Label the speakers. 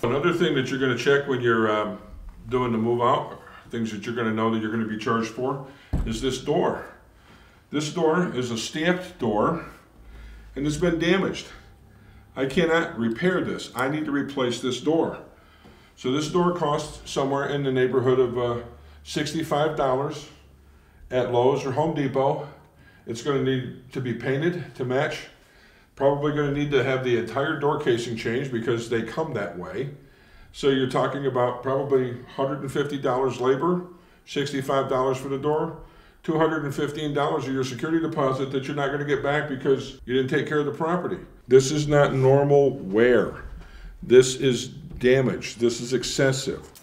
Speaker 1: Another thing that you're going to check when you're doing the move out, things that you're going to know that you're going to be charged for, is this door. This door is a stamped door and it's been damaged. I cannot repair this. I need to replace this door. So this door costs somewhere in the neighborhood of $65 at Lowe's or Home Depot. It's going to need to be painted to match. Probably going to need to have the entire door casing changed because they come that way. So you're talking about probably $150 labor, $65 for the door, $215 of your security deposit that you're not going to get back because you didn't take care of the property. This is not normal wear. This is damage. This is excessive.